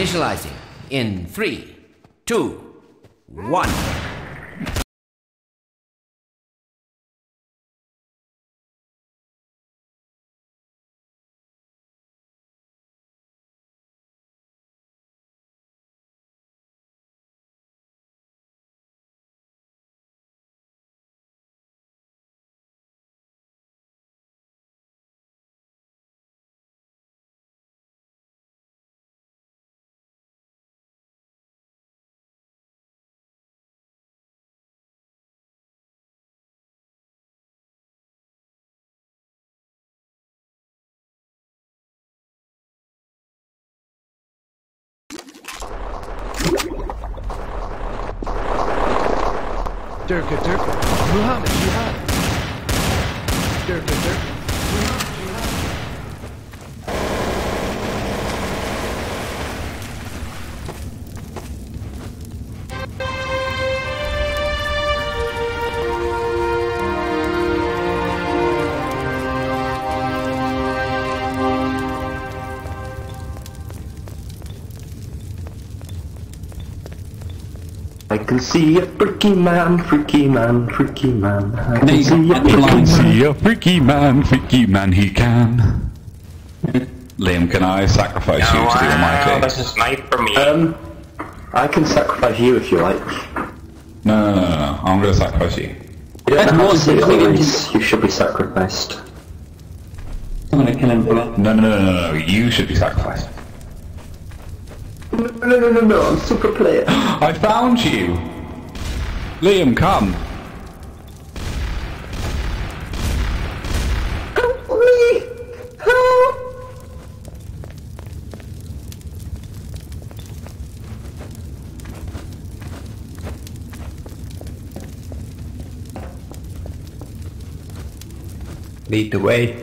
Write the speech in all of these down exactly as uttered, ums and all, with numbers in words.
Initializing in three, two, one. Durka, Durka, Muhammad, Jihad. Durka, Durka, Muhammad, Jihad. I can see a freaky man, freaky man, freaky man. I No, can you see a can't. freaky Blind man. See a freaky man, freaky man he can. Liam, can I sacrifice you to the Wow, Almighty? this is nice for me. Um, I can sacrifice you if you like. No, no, no, no, no. I'm gonna sacrifice you. You don't That's have more to save the than- race. You should be sacrificed. I'm gonna kill him for that. No, no, no, no, no, no. You should be sacrificed. No, no, no, no, no. I'm super player. I found you! Liam, come! Help me! Help! Lead the way.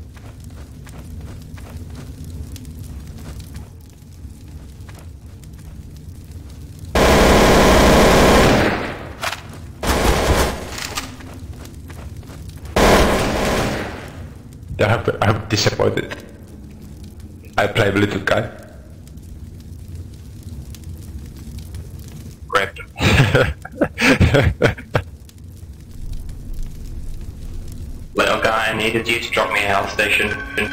I have, I'm disappointed. I play the little guy. Rip. Little guy, I needed you to drop me a health station.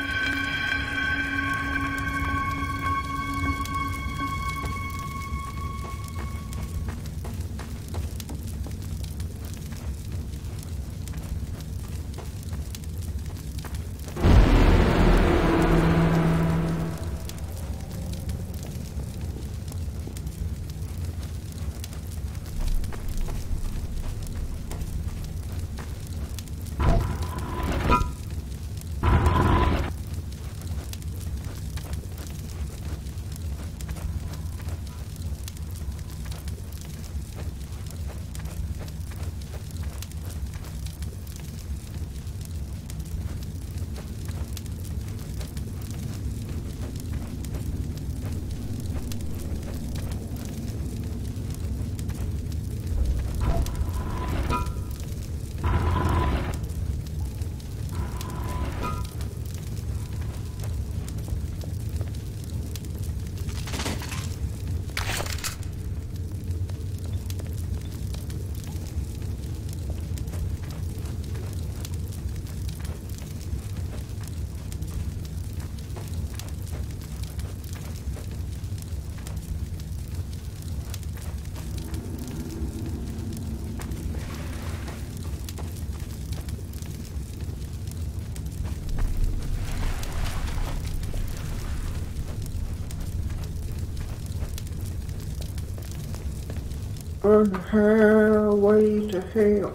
Burn hell, way to hell.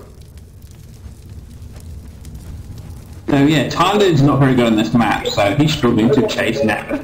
So yeah, Tyler's not very good on this map, so he's struggling to chase now.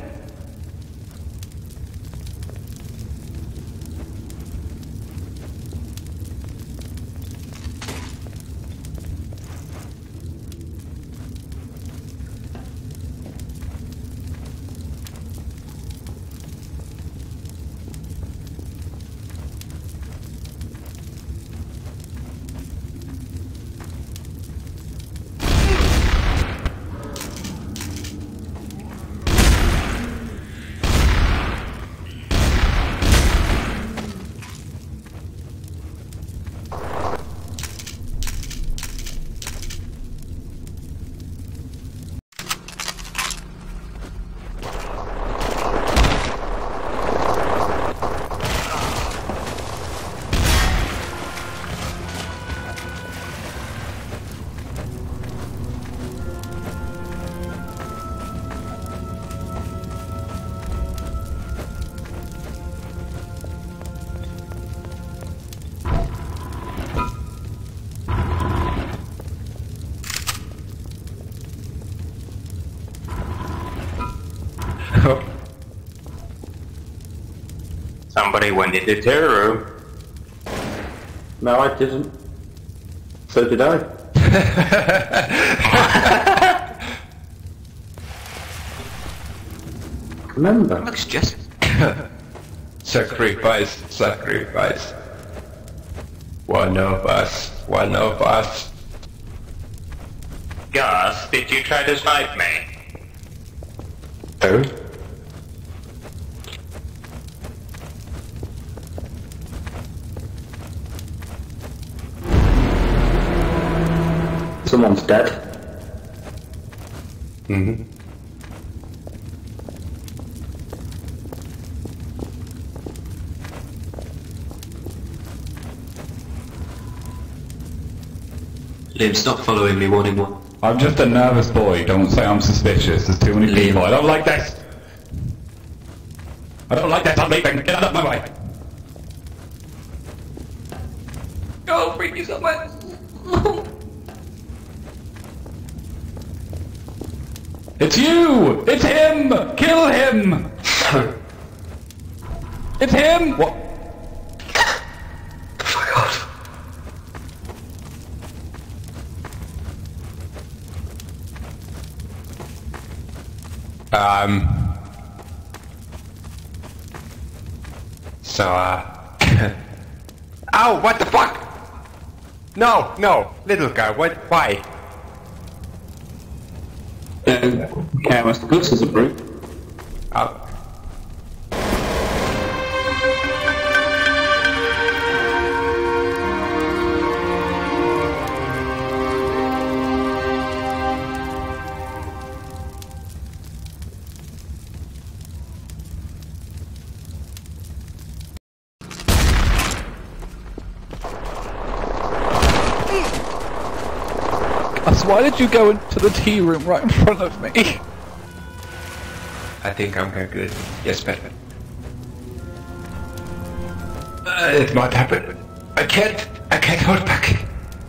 Somebody went into the room. No, I didn't. So did I. Remember. Looks just... Sacrifice, sacrifice. One of us, one of us. Gus, did you try to snipe me? Oh? Someone's dead. Mm-hmm. Liam, stop following me one in one. I'm just a nervous boy. Don't say I'm suspicious. There's too many Liam. people. I don't like this. I don't like this. I'm leaving. Get out of my way. Go, bring me somewhere. It's you! It's him! Kill him! It's him! What? Fuck off. Um. So, uh. Ow, what the fuck? No, no, little guy, what, why? Uh, okay, what's the goods as a brute? Oh. Gus, why did you go into the tea room right in front of me? I think I'm going good. Yes, Batman. Uh, it might happen. I can't, I can't hold back.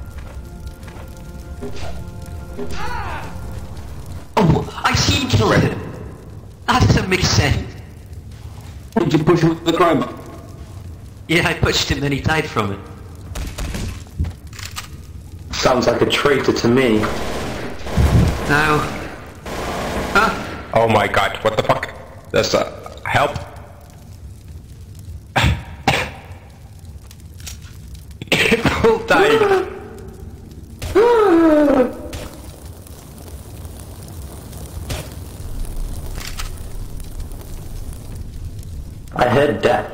Oh, I see him kill him. That doesn't make sense. Did you push him with the crowbar? Yeah, I pushed him, then he died from it. Sounds like a traitor to me. Now... Huh? Oh my god, what the fuck? There's a... help. People died. I heard death.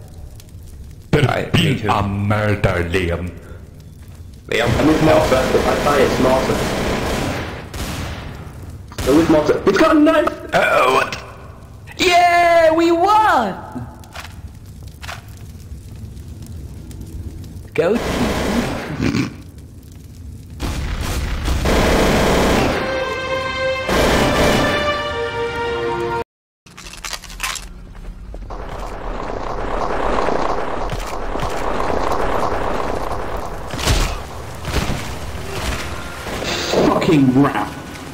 I need to... A murder, Liam. Liam, I'm with help. Martha. If I die, it's Martha. I'm with Martha. It's got a knife! Uh-oh, what? Yeah, we won! Go team. Fucking rat.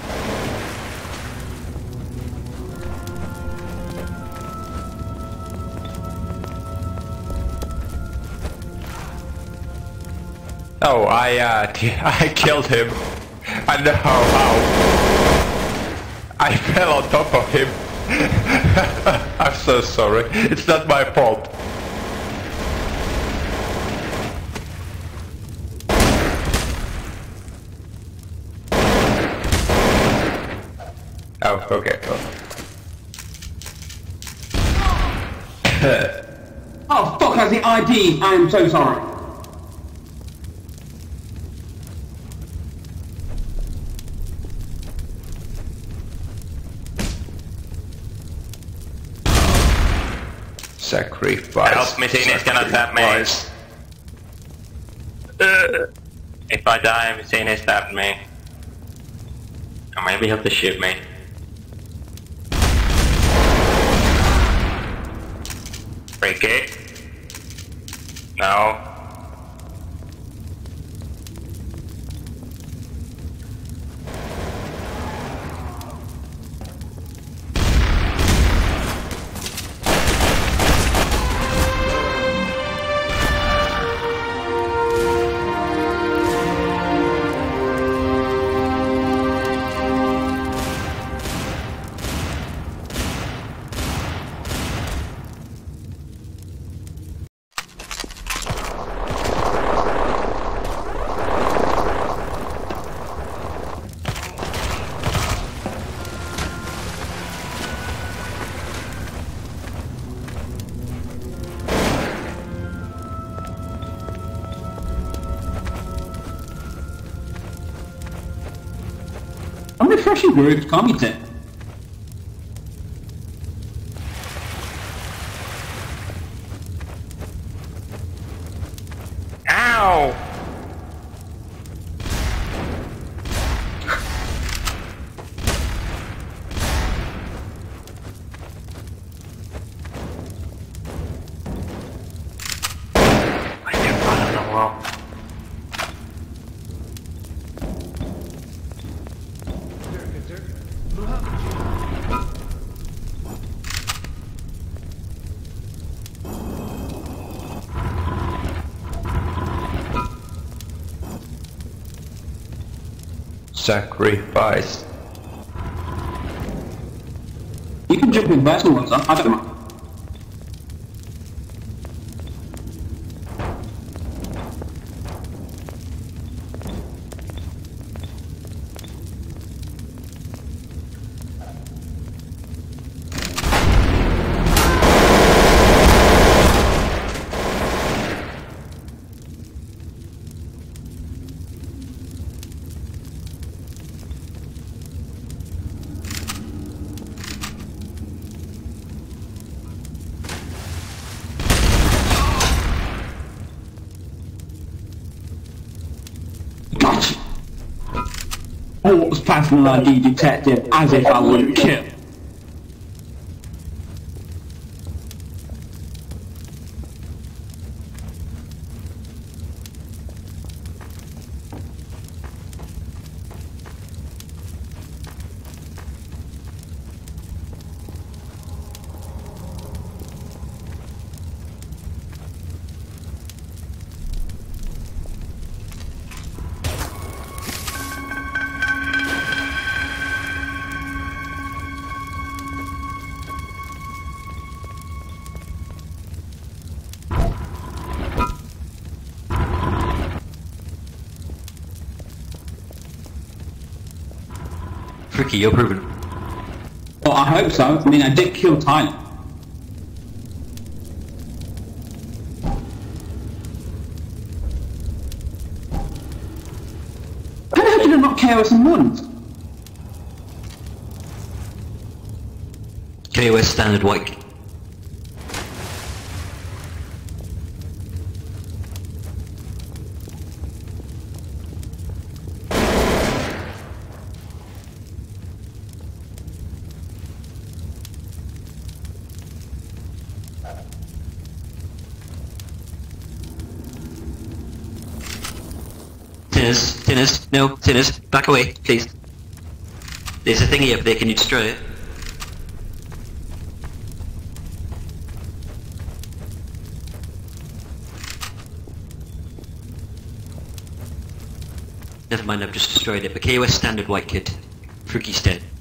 Oh, I, uh, I killed him. I know how. I fell on top of him. I'm so sorry. It's not my fault. Oh, okay. Oh fuck, has the I D. I am so sorry. Sacrifice. Help, machine is gonna tap me. Uh, if I die, machine is tapped me. Or maybe he'll have to shoot me. Free kick. No. I'm refreshing groups, can't beat it. Ow! I didn't run on the wall. Sacrifice. You can jump in vertical ones, I don't mind. Gotcha! Oh, what was passing I D detective as if I wouldn't kill. Fricky, you're proven. Well, I hope so. I mean, I did kill Tyler. How the hell did I not K O S in once? K O S standard white. Tinners, Tinners, no, Tinners, back away, please. There's a thingy up there, can you destroy it? Never mind, I've just destroyed it, but K O S standard white kid. Fruky's dead.